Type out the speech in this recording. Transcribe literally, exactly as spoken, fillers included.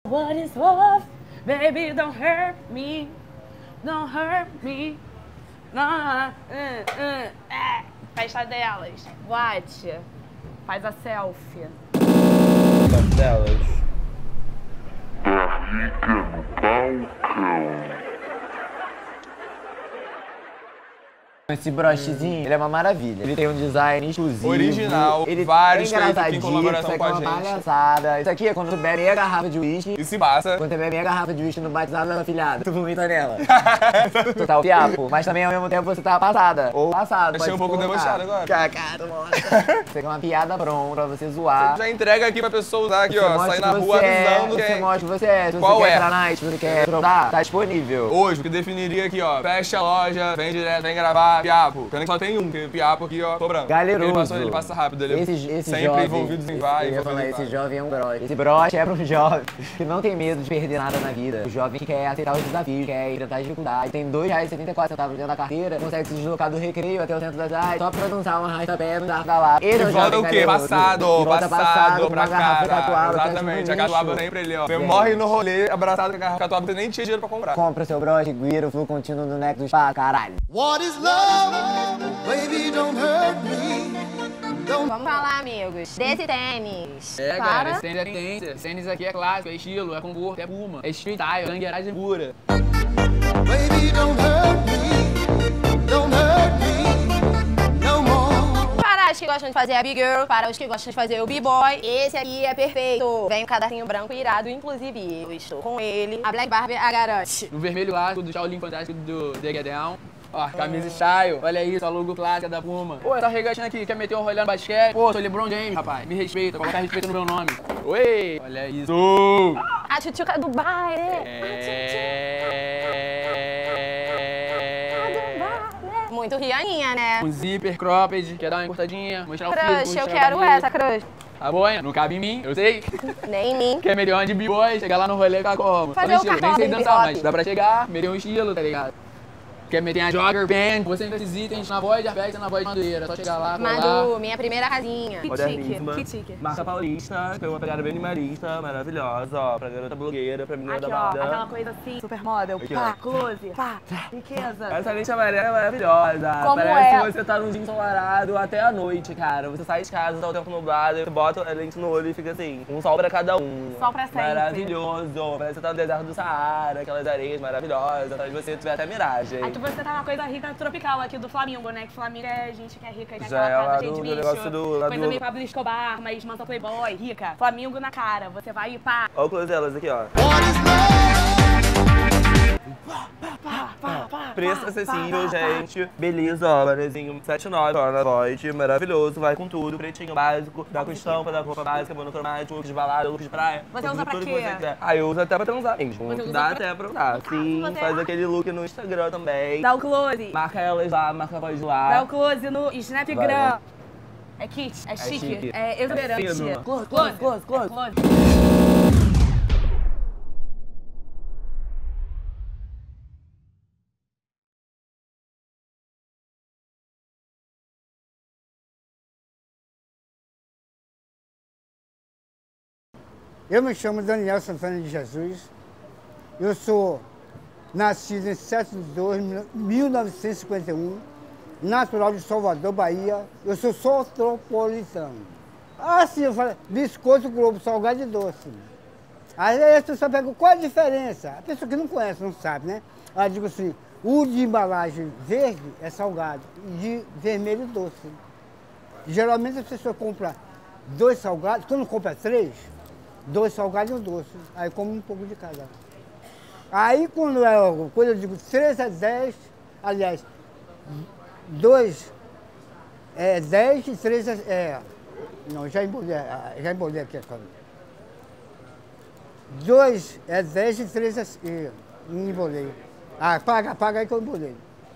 What is love? Baby, don't hurt me. Don't hurt me. Não, uh, uh, é. Festa delas. Boate. Faz a selfie. Festa delas. Barriga no balcão. Esse brochezinho, ele é uma maravilha. Ele tem um design exclusivo. Original. Ele vários é feitos aqui em colaboração com a gente. Isso aqui é uma palhaçada. Isso aqui é quando tu bebe meia garrafa de uísque. E se passa. Quando tu bebe meia garrafa de uísque no batizado da afilhada, tu vomita nela. Tu tá o fiapo, mas também ao mesmo tempo você tá passada. Ou passado. Achei um pouco debochado agora. Cacá, Você tem uma piada pronta pra você zoar. Você já entrega aqui pra pessoa usar aqui, você ó. Sair na rua é, avisando Você quem. mostra o que você é. Se Qual você é? quer entrar night, se você quer trocar, tá disponível. Hoje, o que definiria aqui, ó. Fecha a loja, vem direto, vem gravar, Piapo. Pena que só tem um, porque Piapo aqui, ó, cobrando. Galeroso. Ele, passou, ele passa rápido, ele esse, esse sempre jovem, envolvido em vai. Eu ia falar, esse jovem é um broche. Esse broche é pra um jovem que não tem medo de perder nada na vida. O jovem que quer aceitar os desafios, quer enfrentar as dificuldades. Tem dois reais e setenta e quatro centavos dentro da carteira, consegue se deslocar do recreio até o centro da cidade só pra dançar uma arrasta-pé no Dark da lá. Ele é volta o quê? Passado, e volta passado, passado pra uma garrafa cara. catuaba. Exatamente, a catuaba sempre ali, ó. Você morre no rolê abraçado com a garrafa catuaba, você nem tinha dinheiro pra comprar. Compra seu broche, guira o fluxo contínuo do Nectar do Spa, caralho. What is love? Baby, don't hurt me. Vamos falar, amigos, desse tênis. É, Para. cara, esse tênis é tendência. Esse tênis aqui é clássico, é estilo, é conforto, é puma, é street style, gangueiragem pura. Baby, don't hurt me. Don't hurt me no more. Para os que gostam de fazer a big girl, para os que gostam de fazer o b-boy, esse aqui é perfeito. Vem um cadastrinho branco irado, inclusive eu estou com ele. A Black Barbie a garante. No vermelho clássico do Shaolin Fantástico do The Get Down. Ó, camisa style, olha isso, a logo clássica da Puma. Pô, essa regatinha aqui, quer meter um rolê no basquete? Pô, sou LeBron James, rapaz, me respeita, colocar respeito no meu nome. Oi, olha isso. A tchutchuca do baile. É... Muito rianinha, né? Um zíper cropped, quer dar uma encurtadinha, mostrar o físico, Crush, eu mostrar quero a barriga. essa, crush. A boina, não cabe em mim, eu sei. Nem em mim. Quer meter uma de b-boy, chegar lá no rolê com a como? Fazer Todo o estilo, cartão nem sei do dançar, hip-hop. mas dá pra chegar, meter um estilo, tá ligado? Quer meter a jogger band, você ainda esses itens na voz de Arbex e na voz de Madureira. É só chegar lá, colar. Madu, minha primeira casinha. Que chique, que chique. Marca paulista, tem uma pegada bem minimalista, maravilhosa, ó, pra garota blogueira, pra menina Aqui, da ó, moda. aquela coisa assim, supermodel, Aqui, pá, ó. close, pá, riqueza. Essa lente amarela é maravilhosa. Como Parece é? que você tá num dia ensolarado até a noite, cara. Você sai de casa, tá o tempo nublado, você bota a lente no olho e fica assim, um sol pra cada um. Sol pra sempre. Maravilhoso. Parece que você tá no deserto do Saara, aquelas areias maravilhosas, atrás de você tiver até miragem. Aqui você tá uma coisa rica tropical aqui do Flamengo, né? Que Flamengo é gente que é rica, que é Já aquela é lá casa, do- gente do bicho, negócio do- lá coisa do- meio Pablo Escobar, mas mansa playboy, rica. Flamengo na cara, você vai e pá, Olha o close delas aqui, ó. What is love? pá, pá, pá. Preço pá, acessível, pá, pá, gente. Beleza, ó, manezinho setenta e nove, ó, na Void. Maravilhoso, vai com tudo. Pretinho básico, dá com estampa, dá com roupa básica, monocromático, look de balada, look de praia. Você look usa de pra tudo quê? que você quiser. Ah, eu uso até pra transar mesmo. Você usa Dá pra- até pra usar. Sim, você- faz aquele look no Instagram também. Dá o close, Marca elas lá, marca a voz dá lá. o close no Snapgram. Vai, É kit, é chique, chique. é exuberante. É fino. Close, Close, close, close. é close. Eu me chamo Daniel Santana de Jesus. Eu sou nascido em sete de dois de mil novecentos e cinquenta e um, natural de Salvador, Bahia. Eu sou sotropolitano. Ah, sim, eu falo biscoito, globo, salgado e doce. Aí a pessoa pergunta, qual a diferença? A pessoa que não conhece, não sabe, né? Ela diz assim, o de embalagem verde é salgado e de vermelho doce. Geralmente as pessoas compram dois salgados, quando compra três, dois salgados e um doce. Aí come um pouco de cada. Aí quando, é, quando eu digo três é dez, aliás, dois é dez e três é... é não, já embolei, já embolei aqui agora. dois é dez e três é... é, não embolei. Ah, paga, paga aí que eu embolei.